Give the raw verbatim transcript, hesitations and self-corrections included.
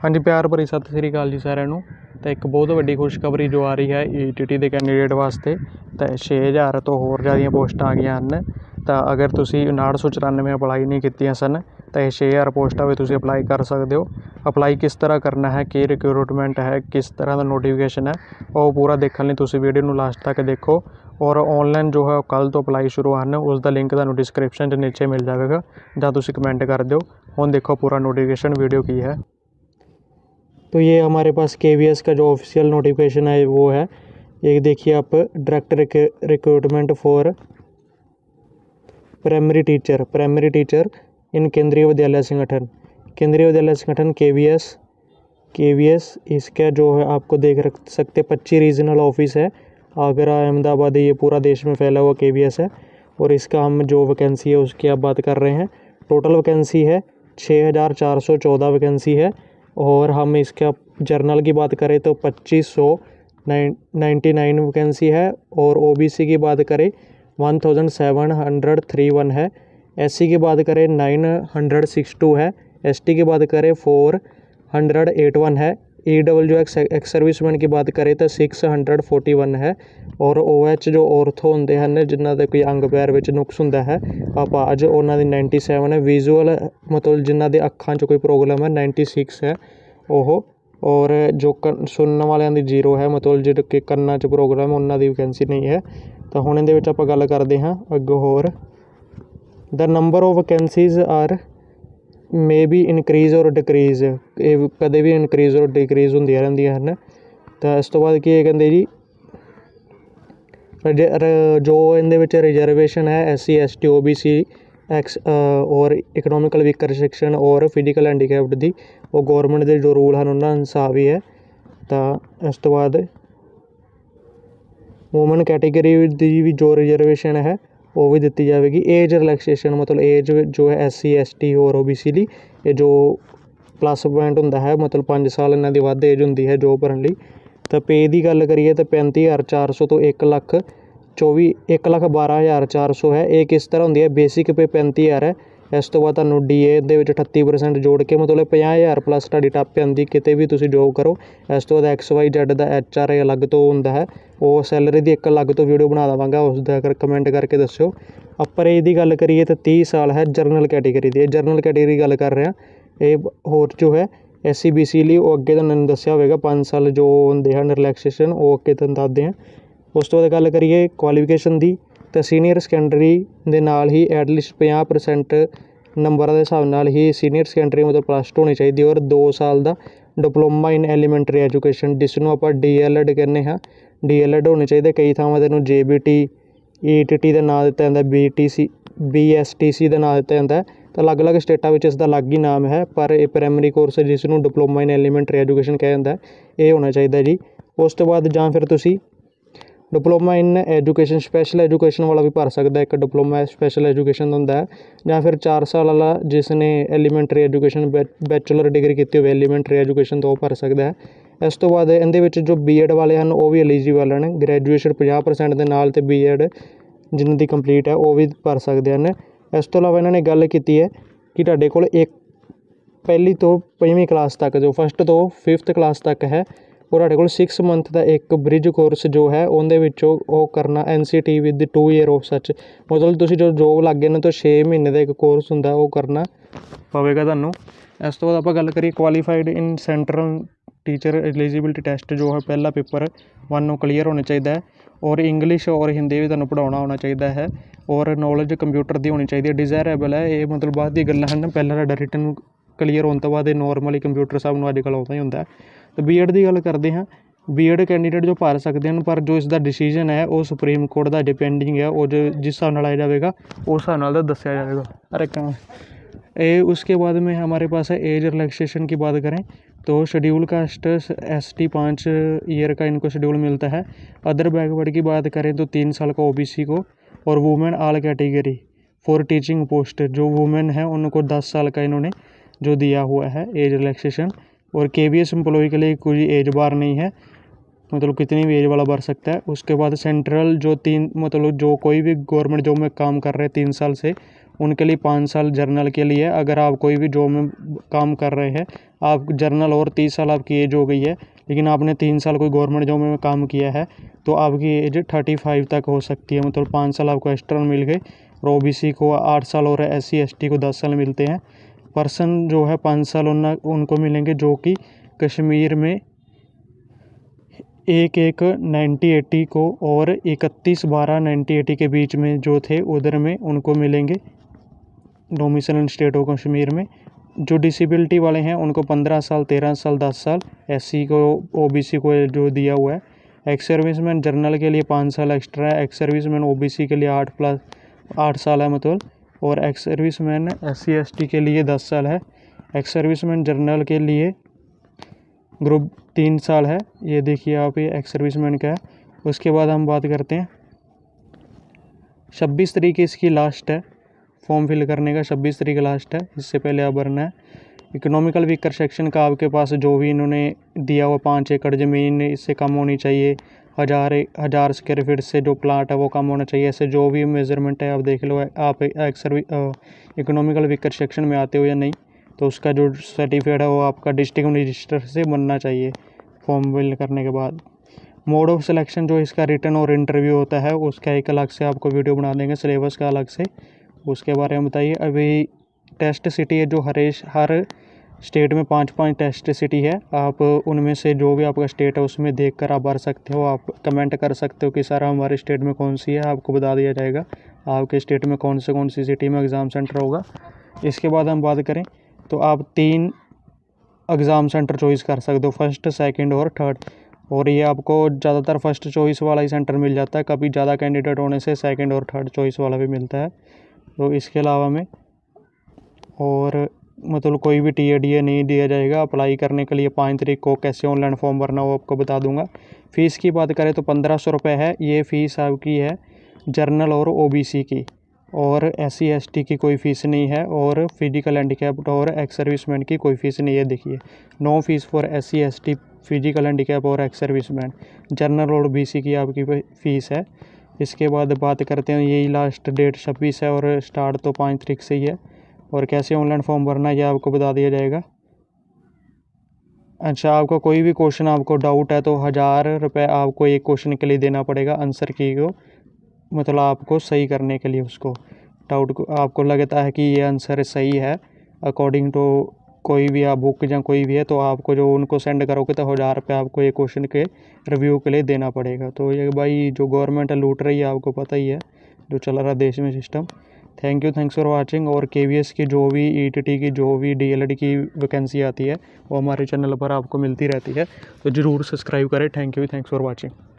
हाँ जी, प्यार भरी सत श्री अकाल जी सारिਆਂ ਨੂੰ। तो एक बहुत वड्डी खुशखबरी जो आ रही है ई टी टी के कैंडीडेट वास्ते। तो छे हज़ार तो होर ज़्यादा पोस्टां आ गई हैं। तो अगर तुसी उनाहठ सौ चौरानवे अप्लाई नहीं कीतियां सन तो ये छे हज़ार पोस्टां भी तुसी अप्लाई कर सकते हो। अप्लाई किस तरह करना है, की रिक्रूटमेंट है, किस तरह का नोटिफिकेशन है, वो पूरा देखने लिए तुसी वीडियो नूं लास्ट तक देखो। और ऑनलाइन जो है कल तो अप्लाई शुरू हैं, उसका लिंक तुहानूं डिस्क्रिप्शन च नीचे मिल जाएगा जां तुसी कमेंट कर दो। हुण देखो पूरा नोटिफिकेशन वीडियो की है। तो ये हमारे पास के वी एस का जो ऑफिशियल नोटिफिकेशन है वो है। एक देखिए आप, direct recruitment for primary teacher primary teacher in Kendriya Vidyalaya Sangathan Kendriya Vidyalaya Sangathan K V S K V S इसका जो है आपको देख रख सकते पच्चीस रीजनल ऑफिस है। आगरा, अहमदाबाद, ये पूरा देश में फैला हुआ के वी एस है। और इसका हम जो वैकेंसी है उसकी आप बात कर रहे हैं। टोटल वैकेंसी है छः हज़ार चार सौ चौदह वैकेंसी है। और हम इसका जर्नल की बात करें तो पच्चीस सौ नाइन्टी नाइन वैकेंसी है। और ओ बी सी की बात करें one thousand seven hundred three one है। एस सी की बात करें नाइन हंड्रेड सिक्स टू है। एस टी की बात करें फोर हंड्रेड एट वन है। E W ex ex serviceman की बात करें तो सिक्स हंड्रेड फोर्टी वन है। और ओ एच जो औरथो होंदे हैं जिन्हों के कोई अंग पैर में नुक्स होंदा है अपाज, उन्होंने नाइन्टी सैवन है। विजुअल मतलब जिन्हों के अखां च कोई प्रॉब्लम है नाइन्टी सिक्स है ओहो। और जो कन सुनने वालों की जीरो है, मतलब जो कि कन्ना च प्रॉब्लम है उन्होंने वैकेंसी नहीं है। तो हुण इहदे विच आपां गल करते हैं अग्गों होर। The number of vacancies are may be increase और डिक्रीज़, ये कदे भी इनक्रीज़ और डिक्रीज़ होंदियां रहिंदियां हन। तो इस तो बाद की कहते जी जो इहदे विच रिजर्वेशन है S C S T O B C ex और इकनॉमिकल वीकर सैक्शन और फिजिकल हैंडीकैप्ड दी वो गौरमेंट के जो रूल हैं उन्होंने अनुसार ही है। तो इस तो बाद वूमन कैटेगरी की भी जो रिजर्वेशन है वो भी दी जाएगी। एज रिलैक्सेशन मतलब एज जो है एस सी एस टी और ओ बी सी ली ये जो प्लस पॉइंट होंदा है, मतलब पाँच साल इन्हां दी वध एज होंदी है जॉब करन लई। तो पे की गल करिए तो पैंती हज़ार चार सौ तो एक लख चौबी एक लख बारह हज़ार चार सौ है। ये किस तरह होंदी है, बेसिक पे पैंती हज़ार है। इस तो बाद तुहानूं D A they which अठत्ती percent जोड़ के मतलब पचास हज़ार प्लस तुहाडी टप्प आंदी किते भी तुसीं जॉब करो। इस तो बाद एक्स वाई जैड दा एच आर ए अलग तो होंदा है, वो सैलरी दी एक अलग तो वीडियो बना देवांगा, उसदा अगर कमेंट करके दस्सिओ। अपर एज की गल करिए तो तीस साल है जरनल कैटेगरी दी। जरनल कैटेगरी गल कर रहे हैं ये होर जो है एस सी बी सी ਲਈ ਉਹ ਅੱਗੇ ਤੁਹਾਨੂੰ ਦੱਸਿਆ ਹੋਵੇਗਾ ਪੰਜ ਸਾਲ ਜੋ ਹੁੰਦੇ ਹਨ ਰਿਲੈਕਸੇਸ਼ਨ, ਉਹ ਅੱਗੇ ਤੁਹਾਨੂੰ ਦੱਸਦੇ ਹਾਂ। ਉਸ ਤੋਂ ਬਾਅਦ ਗੱਲ ਕਰੀਏ ਕੁਆਲੀਫਿਕੇਸ਼ਨ ਦੀ ਤਾਂ ਸੀਨੀਅਰ ਸੈਕੰਡਰੀ ਦੇ ਨਾਲ ਹੀ ਐਟਲੀਸਟ ਪੰਜਾਹ ਪਰਸੈਂਟ ਨੰਬਰਾਂ ਦੇ ਹਿਸਾਬ ਨਾਲ ਹੀ ਸੀਨੀਅਰ ਸੈਕੰਡਰੀ ਮਤਲਬ ਪਲੱਸ ਟੂ ਹੋਣੀ ਚਾਹੀਦੀ। ਔਰ ਦੋ ਸਾਲ ਦਾ ਡਿਪਲੋਮਾ ਇਨ ਐਲੀਮੈਂਟਰੀ ਐਜੂਕੇਸ਼ਨ ਜਿਸ ਨੂੰ ਆਪਾਂ ਡੀ ਐਲ ਐਡ ਕਹਿੰਦੇ ਹਾਂ, ਡੀ ਐਲ ਐਡ ਹੋਣੀ ਚਾਹੀਦੀ। ਕਈ ਥਾਵਾਂ ਤੇ ਇਹਨੂੰ J B T E T T ਦਾ ਨਾਂ ਦਿੱਤਾ ਜਾਂਦਾ, B T C B S T C ਦਾ ਨਾਂ ਦਿੱਤਾ ਜਾਂਦਾ। ਤਾਂ ਅਲੱਗ ਅਲੱਗ ਸਟੇਟਾਂ ਵਿੱਚ ਇਸ ਦਾ ਅਲੱਗ ਹੀ ਨਾਮ ਹੈ, ਪਰ ਇਹ ਪ੍ਰਾਇਮਰੀ ਕੋਰਸ ਜਿਸ ਨੂੰ ਡਿਪਲੋਮਾ ਇਨ ਐਲੀਮੈਂਟਰੀ ਐਜੂਕੇਸ਼ਨ ਕਿਹਾ ਜਾਂਦਾ ਇਹ ਹੋਣਾ ਚਾਹੀਦਾ ਜੀ। ਉਸ ਤੋਂ ਬਾਅਦ ਜਾਂ ਫਿਰ ਤੁਸੀਂ diploma in education special education वाला भी भर सकता है, एक डिप्लोमा स्पैशल एजुकेशन होंदा है। ਜਾਂ ਫਿਰ चार साल वाला जिसने एलीमेंटरी एजुकेशन बैचलर डिग्री की होवे एलीमेंटरी एजुकेशन तो वो भर सकता है। इस तो बाद इहदे विच जो बी एड वाले हैं वो भी एलीजिबल हैं, ग्रैजुएशन पचास परसेंट के नाल ते बी एड जिन्हां दी कंप्लीट है वो भी भर सकते हैं। इस तो इलावा इन्होंने गल की है कि तुहाडे कोल एक पहली तो पंजवीं क्लास तक जो फस्ट तो फिफ्थ क्लास तक है और तुहाडे कोल सिक्स मंथ का एक ब्रिज कोर्स जो है उहदे विचों वो करना N C T with two year of such, मतलब तुसीं जो जॉब लग गए ना तो छे महीने का एक कोर्स हुंदा वो करना पवेगा तुहानूं। इस तो बाद आपां गल करिए qualified in central teacher eligibility test जो है पहला पेपर वन वो क्लीयर होना चाहिए है। और इंग्लिश और हिंदी भी तुहानूं पढ़ाउणा होना चाहिए है। और नॉलेज कंप्यूटर की होनी चाहिए, डिज़ायरेबल है ये मतलब बाद दी गल्लां हन। पहला तुहाडा रिटन क्लीयर होने तो बाद नॉर्मली कंप्यूटर सब नूं अजकल आउंदा ही हुंदा है। तो बी एड की गल करते हैं, बी एड कैंडीडेट जो भर सकते हैं, पर जो इसका डिसीजन है वो सुप्रीम कोर्ट का डिपेंडिंग है। वो जो जिस हिसाब नाल आया जाएगा उस हिसाब नाल दस्सिया जाएगा। अरे कहाँ ए उसके बाद में हमारे पास है एज रिलैक्सेशन की बात करें तो शेड्यूल कास्ट एस टी पाँच ईयर का इनको शेड्यूल मिलता है। अदर बैकवर्ड की बात करें तो तीन साल का ओ बी सी को। और women all category for teaching post जो वुमेन है उनको दस साल का इन्होंने जो दिया हुआ है एज रिलैक्सेशन। और के वी एस एम्प्लॉय के लिए कोई एज बार नहीं है, मतलब कितनी भी एज वाला भर सकता है। उसके बाद सेंट्रल जो तीन मतलब जो कोई भी गवर्नमेंट जॉब में काम कर रहे हैं तीन साल से उनके लिए पाँच साल जर्नल के लिए। अगर आप कोई भी जॉब में काम कर रहे हैं, आप जर्नल और तीस साल आपकी एज हो गई है, लेकिन आपने तीन साल कोई गवर्नमेंट जॉब में काम किया है, तो आपकी एज थर्टी फाइव तक हो सकती है, मतलब पाँच साल आपको एक्स्ट्रा मिल गए। और ओ बी सी को आठ साल और एस सी एस टी को दस साल मिलते हैं। पर्सन जो है पाँच साल उन उनको मिलेंगे जो कि कश्मीर में एक एक नाइन्टी एटी को और इकतीस बारह नाइन्टी एटी के बीच में जो थे उधर में उनको मिलेंगे domicile in state of Kashmir में। जो डिसेबिलिटी वाले हैं उनको पंद्रह साल, तेरह साल, दस साल, एस सी को, ओ बी सी को जो दिया हुआ है। एक्स सर्विसमैन जनरल के लिए पाँच साल एक्स्ट्रा है। Ex serviceman O B C के लिए आठ प्लस आठ साल है मतलब, और ex serviceman S C S T के लिए दस साल है। एक्स सर्विसमैन जनरल के लिए ग्रुप तीन साल है। ये देखिए आप, ये एक्स सर्विसमैन का है। उसके बाद हम बात करते हैं, छब्बीस तारीख इसकी लास्ट है फॉर्म फिल करने का, छब्बीस तारीख लास्ट है, इससे पहले आप भरना है। इकोनॉमिकल वीकर सेक्शन का आपके पास जो भी इन्होंने दिया हुआ पाँच एकड़ ज़मीन इससे कम होनी चाहिए, हज़ार हज़ार स्क्वायर फीट से जो प्लाट है वो कम होना चाहिए, ऐसे जो भी मेजरमेंट है आप देख लो, आप एक सर्वी इकोनॉमिकल वीकर सेक्शन में आते हो या नहीं, तो उसका जो सर्टिफिकेट है वो आपका डिस्ट्रिक्ट रजिस्टर से बनना चाहिए फॉर्म फिल करने के बाद। मोड ऑफ सिलेक्शन जो इसका रिटर्न और इंटरव्यू होता है उसका एक अलग से आपको वीडियो बना देंगे, सिलेबस का अलग से, उसके बारे में बताइए। अभी टेस्ट सिटी है जो हरेश हर स्टेट में पांच पांच टेस्ट सिटी है, आप उनमें से जो भी आपका स्टेट है उसमें देखकर आप भर सकते हो। आप कमेंट कर सकते हो कि सर हमारे स्टेट में कौन सी है, आपको बता दिया जाएगा आपके स्टेट में कौन से कौन सी सिटी में एग्ज़ाम सेंटर होगा। इसके बाद हम बात करें तो आप तीन एग्ज़ाम सेंटर चॉइस कर सकते हो, फर्स्ट, सेकंड और थर्ड, और ये आपको ज़्यादातर फर्स्ट चॉइस वाला ही सेंटर मिल जाता है, कभी ज़्यादा कैंडिडेट होने से सेकंड और थर्ड चॉइस वाला भी मिलता है। तो इसके अलावा में और मतलब कोई भी टी ए डी ए नहीं दिया जाएगा। अप्लाई करने के लिए पाँच तारीख को कैसे ऑनलाइन फॉर्म भरना वो आपको बता दूंगा। फ़ीस की बात करें तो पंद्रह सौ रुपये है, ये फ़ीस आपकी है जर्नल और ओ बी सी की, और एस सी एस टी की कोई फ़ीस नहीं है, और फिजिकल हैंडीकैप्ड और एक्स सर्विसमैन की कोई फ़ीस नहीं है। देखिए, no fees for S C S T, physical handicap और एक्स सर्विसमैन। जर्नल और बी सी की आपकी फ़ीस है। इसके बाद बात करते हैं, यही लास्ट डेट छब्बीस है और स्टार्ट तो पाँच तारीख से ही है, और कैसे ऑनलाइन फॉर्म भरना है ये आपको बता दिया जाएगा। अच्छा, आपका कोई भी क्वेश्चन आपको डाउट है तो हज़ार रुपये आपको एक क्वेश्चन के लिए देना पड़ेगा, आंसर की को मतलब आपको सही करने के लिए। उसको डाउट को आपको लगता है कि ये आंसर सही है अकॉर्डिंग टू कोई भी आप बुक या कोई भी है, तो आपको जो उनको सेंड करोगे तो हज़ार रुपये आपको एक क्वेश्चन के रिव्यू के लिए देना पड़ेगा। तो ये भाई जो गवर्नमेंट लूट रही है आपको पता ही है जो चल रहा है देश में system. Thank you, thanks for watching. और के वी एस की जो भी ई टी टी की जो भी डी एल एड की वैकेंसी आती है वो हमारे चैनल पर आपको मिलती रहती है, तो ज़रूर सब्सक्राइब करें। Thank you, thanks for watching.